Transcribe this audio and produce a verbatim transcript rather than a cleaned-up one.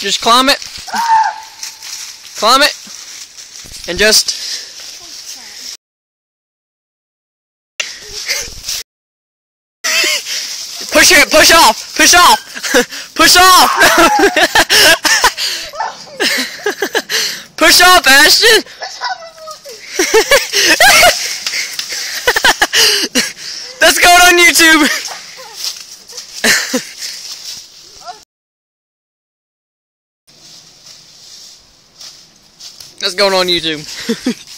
Just climb it. Climb it. And just... Push it, push off, push off, push off. Push off, Ashton. That's going on YouTube. That's going on YouTube.